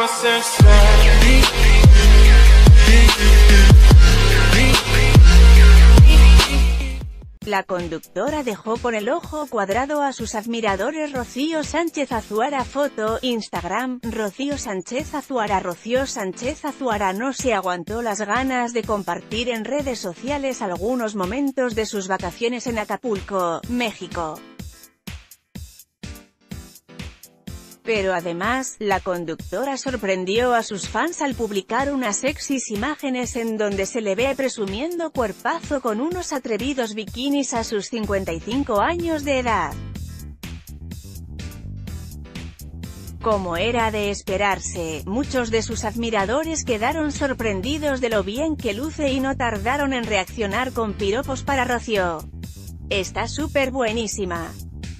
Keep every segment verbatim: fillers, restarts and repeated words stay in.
La conductora dejó por el ojo cuadrado a sus admiradores. Rocío Sánchez Azuara. Foto, Instagram, Rocío Sánchez Azuara. Rocío Sánchez Azuara no se aguantó las ganas de compartir en redes sociales algunos momentos de sus vacaciones en Acapulco, México. Pero además, la conductora sorprendió a sus fans al publicar unas sexys imágenes en donde se le ve presumiendo cuerpazo con unos atrevidos bikinis a sus cincuenta y cinco años de edad. Como era de esperarse, muchos de sus admiradores quedaron sorprendidos de lo bien que luce y no tardaron en reaccionar con piropos para Rocío. Está súper buenísima.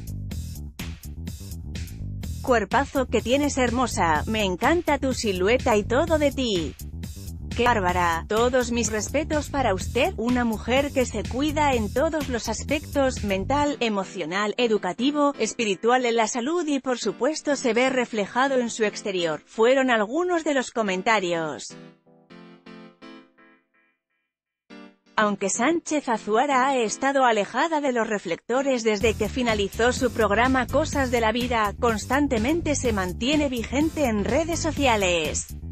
Cuerpazo que tienes, hermosa, me encanta tu silueta y todo de ti. ¡Qué bárbara! Todos mis respetos para usted, una mujer que se cuida en todos los aspectos, mental, emocional, educativo, espiritual, en la salud y por supuesto se ve reflejado en su exterior, fueron algunos de los comentarios. Aunque Sánchez Azuara ha estado alejada de los reflectores desde que finalizó su programa Cosas de la Vida, constantemente se mantiene vigente en redes sociales.